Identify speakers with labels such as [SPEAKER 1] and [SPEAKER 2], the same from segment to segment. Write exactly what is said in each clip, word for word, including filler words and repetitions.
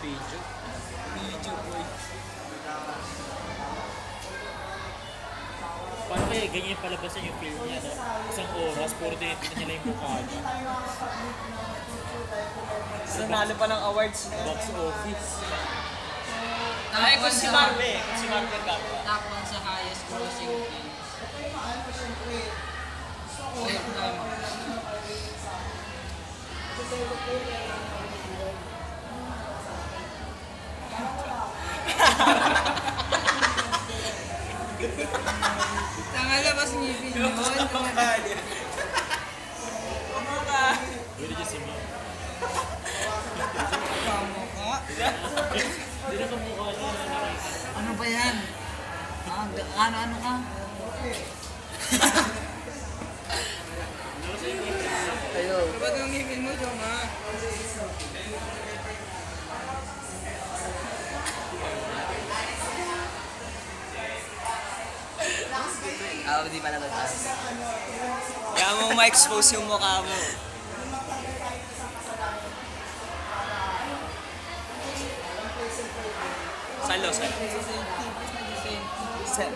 [SPEAKER 1] Video. Video boy.
[SPEAKER 2] Paano kaya ganyan palabasan yung film niya, no? Isang oras, puro tinitignan nila yung mukha niya.
[SPEAKER 1] Nanalo pa ng awards.
[SPEAKER 2] Box office.
[SPEAKER 1] Ay, kung si Marve. Kung si Marve ang gagawa.
[SPEAKER 3] Top one sa highest grossing films. Same time. Tangalabas ngipin yun.
[SPEAKER 2] Pwede dyan si Mia.
[SPEAKER 3] Kamukha.
[SPEAKER 2] Hindi na kamukha niya.
[SPEAKER 3] Ano ba yan? Ah, ano, ano ka?
[SPEAKER 1] Ayo.
[SPEAKER 3] Ba't yung ngipin mo, Joma?
[SPEAKER 1] Ah, di pa nalagpas. Kaya mo ma-expose yung mukha mo. Salo, salo. Salo.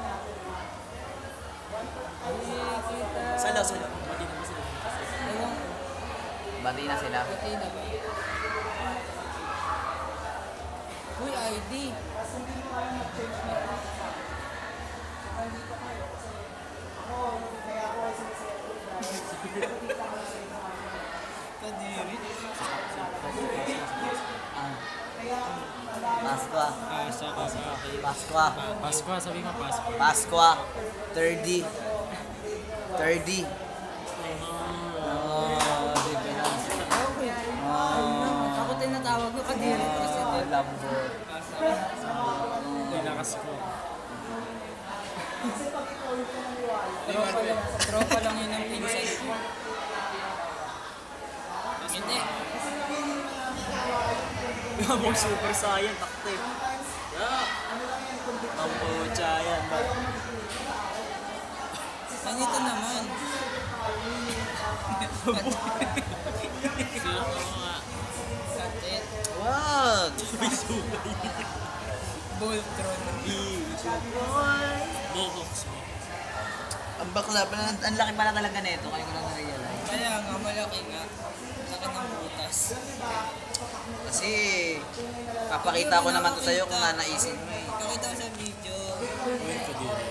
[SPEAKER 1] Salo, salo. Bati na sila.
[SPEAKER 3] Pati na ba? Uy, I D. Kadiri.
[SPEAKER 1] Paskwa.
[SPEAKER 2] Ah, sa kasi.
[SPEAKER 1] Paskwa.
[SPEAKER 2] Pasko, sabi mo Pasko.
[SPEAKER 1] Paskwa. thirty. thirty. Oh, di ba na? Oh.
[SPEAKER 3] Ako tinatawag ko kadiri kasi.
[SPEAKER 1] Oh, lambo.
[SPEAKER 2] Nilakas ko.
[SPEAKER 3] Tropa lang, tropa lang yun ang pinsan ko. Hindi.
[SPEAKER 1] Mo super saiyan takte. Yeah. Mambo giant.
[SPEAKER 3] Ganito naman.
[SPEAKER 2] Sino ko nga?
[SPEAKER 3] Katet.
[SPEAKER 1] Wag.
[SPEAKER 3] Voltron.
[SPEAKER 2] Bobox mo.
[SPEAKER 1] Ang bakla pa na, ang laki pala talaga nito, kaya ko lang na-realize.
[SPEAKER 3] Kaya nga, malaki nga. Laki ng butas.
[SPEAKER 1] Kasi, papakita ko naman to sa'yo kung nanaisin mo eh.
[SPEAKER 3] Pakita ko sa video.
[SPEAKER 2] Uy, kadiri.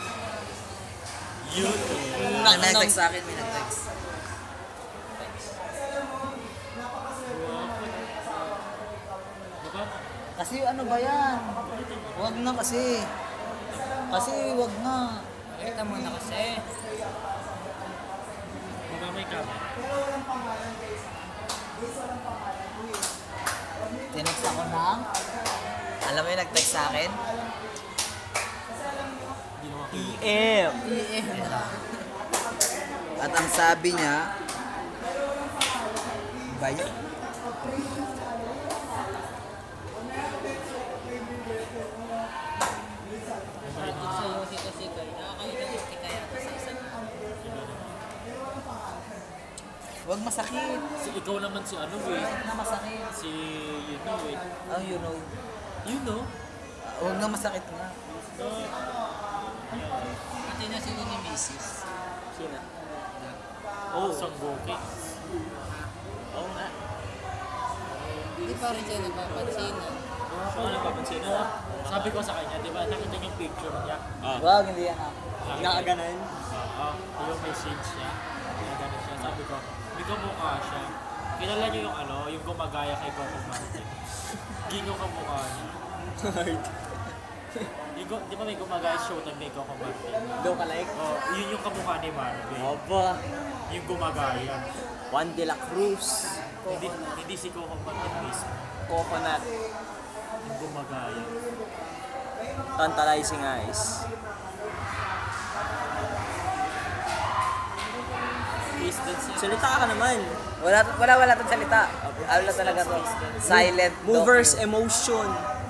[SPEAKER 2] Yun.
[SPEAKER 1] May nag-text sa akin, may nag-text.
[SPEAKER 2] Baba?
[SPEAKER 1] Kasi ano ba yan? Wag na kasi. Kasi wag na.
[SPEAKER 3] Pakita mo na kasi.
[SPEAKER 2] Baba may camera.
[SPEAKER 1] Tinext ako ng... Alam mo yung nag-text sa akin?
[SPEAKER 2] Hindi naman ako.
[SPEAKER 1] E M.
[SPEAKER 3] E M.
[SPEAKER 1] At ang sabi niya... Ba yun?
[SPEAKER 3] Bakit sa Yossi kasi kayo? Nakakita ko si kaya sa isang.
[SPEAKER 1] Wag masakit.
[SPEAKER 2] Si ikaw naman si ano eh.
[SPEAKER 1] Na masakit.
[SPEAKER 2] Si you know eh.
[SPEAKER 1] Oh, you know.
[SPEAKER 2] You know?
[SPEAKER 1] Uh, wag na masakit nga.
[SPEAKER 3] Pati na sila ni Missus.
[SPEAKER 1] Sina?
[SPEAKER 2] Oh, Sanggoki.
[SPEAKER 1] Oo nga.
[SPEAKER 3] Hindi pa rin siya napapansin.
[SPEAKER 2] So, ano papansin mo? Sabi ko sa kanya, di ba, nakita niyo yung picture niya. Ah.
[SPEAKER 1] Wag, hindi yan ako.
[SPEAKER 2] Nakaganan? Oo. Yung message niya. Nakaganan siya. Sabi ko, may kamukha siya. Kilala niyo yung ano, yung gumagaya kay Coco Martin. Gingo kamukha niya. Yung, gu- di ba may gumagaya sa showtime kay Coco Martin?
[SPEAKER 1] Look alike?
[SPEAKER 2] Oh, yun yung kamukha ni Marvin.
[SPEAKER 1] Opa.
[SPEAKER 2] Yung gumagaya.
[SPEAKER 1] Juan de la Cruz.
[SPEAKER 2] Hindi, hindi si Coco Martin mismo.
[SPEAKER 1] Coconut.
[SPEAKER 2] Yung gumagaya.
[SPEAKER 1] Tantalizing eyes.
[SPEAKER 2] Face dance niya.
[SPEAKER 1] Salita ka naman. Wala, wala, wala itong salita. Ano na talaga to? Silent. Movers docu. Emotion.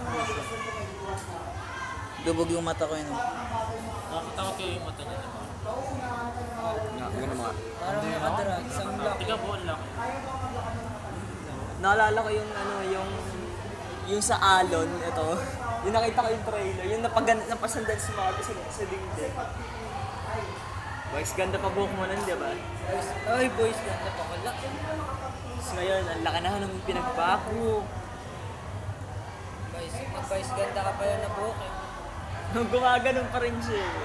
[SPEAKER 1] Dubog yung mata ko yun.
[SPEAKER 2] Nakakatakot kayo yung mata niya, di ba?
[SPEAKER 1] Ganun mga.
[SPEAKER 3] Parang nakadrag. Isang lock.
[SPEAKER 2] Tiga po, ang laki.
[SPEAKER 1] Naalala ko yung ano, yung
[SPEAKER 4] yung sa Alon, ito. Yung nakita ko yung trailer, yung napagan, napasandan si Marco sa, sa dingding. Boys, ganda pa buhok mo nun, di ba?
[SPEAKER 3] Ay, boys, ganda pa wala.
[SPEAKER 4] Tapos ngayon, ang laki na ng pinagbago.
[SPEAKER 3] Boys, boys, ganda ka pala na buhok eh.
[SPEAKER 4] Gumaganon pa rin siya. eh.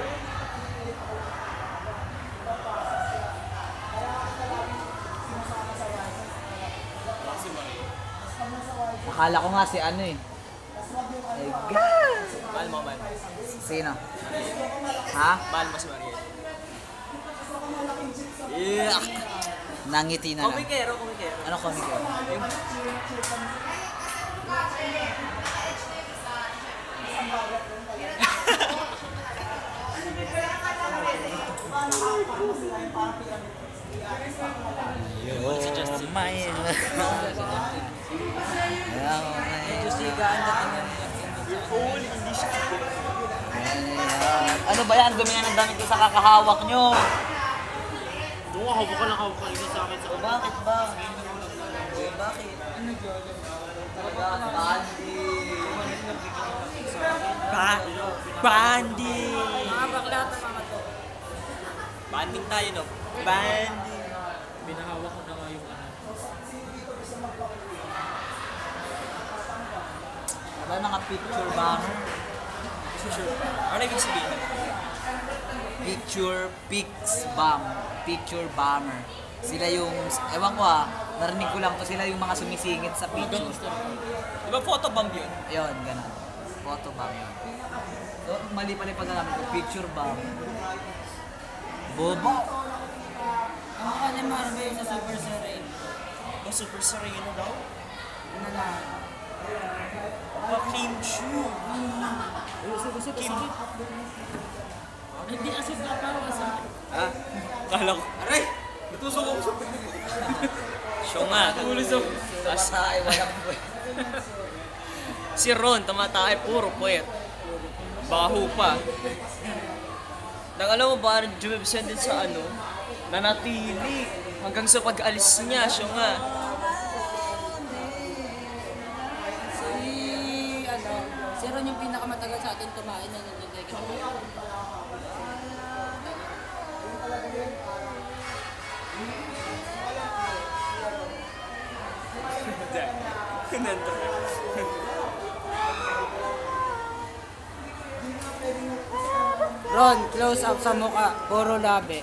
[SPEAKER 1] Akala ko nga si ano eh. Ay, God!
[SPEAKER 4] Mahal mo, man.
[SPEAKER 1] Sino? Ha?
[SPEAKER 4] Mahal mo si Mariel. Yeah!
[SPEAKER 1] Nangiti na lang.
[SPEAKER 4] Komikero, komikero.
[SPEAKER 1] Ano komik yun?
[SPEAKER 4] Si Justin.
[SPEAKER 1] Mine.
[SPEAKER 3] Medyo sigaan na tingnan niya.
[SPEAKER 4] Holy, hindi siya.
[SPEAKER 1] Ano ba yan? Dumi na ng damit ko sa kakahawak nyo.
[SPEAKER 2] Doon ka, hawak ka lang, hawak ka isa sa akin sa
[SPEAKER 1] Bakit ba? Eh, bakit? Ano Talaga, Bandi.
[SPEAKER 4] Ba Bandi!
[SPEAKER 3] Mga bakla at mga to.
[SPEAKER 4] Banding tayo, no? Bandi!
[SPEAKER 2] Binahawak ko na nga yung ano.
[SPEAKER 1] Diba mga picture bomber?
[SPEAKER 4] Sure. Ano ibig sabihin?
[SPEAKER 1] Picture, pics bomb. Picture bomber. Sila yung, ewan ko ah, narinig ko lang to, sila yung mga sumisingit sa picture.
[SPEAKER 4] Di ba photobomb yun?
[SPEAKER 1] Yun, ganun. Photo bomb yun. So, mali pala yung pagkakamit ko, picture bomb. Bobo.
[SPEAKER 3] Ang mukha ni Marvel sa Super Serene.
[SPEAKER 4] O super sereno daw?
[SPEAKER 3] Ano na?
[SPEAKER 4] Pa Kim Chu! Kim...
[SPEAKER 3] Hindi asog na pa ako sa...
[SPEAKER 4] Ah? Kala ko. Aray! Natusok ako sa Siya nga. Tulisok.
[SPEAKER 1] Basta ay walang buhay.
[SPEAKER 4] Si Ron, tamatay, puro puwet. Baho pa. Nang alam mo ba, Jumibsen din sa ano, nanatili. Hanggang sa pag-alis niya, siya nga.
[SPEAKER 3] Si... ano... Si Ron yung pinakamatagal sa atin tumain na nandiyan kay
[SPEAKER 4] Nandun.
[SPEAKER 3] Ron, close up sa mukha. Puro labi.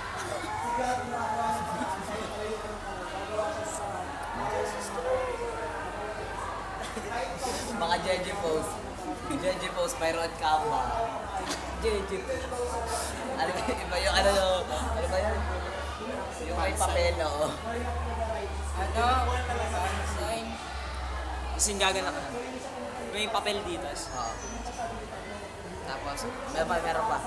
[SPEAKER 1] Mga J J pose. J J pose, Pyro at Kamba. J J pose. Ano ba iba yung ano, ano ba yun? Yung may papel, oo.
[SPEAKER 3] Ano? Sign.
[SPEAKER 4] Singgagan ako. May papel dito.
[SPEAKER 1] Oo. Tapos, meron pa, meron pa.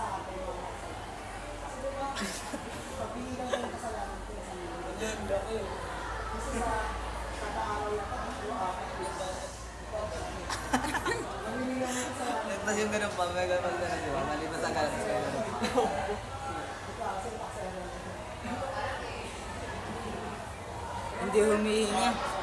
[SPEAKER 1] Tapos yung ganun pa, may ganun pa, di ba? Malipas ang ganun.
[SPEAKER 3] Hindi humihinga.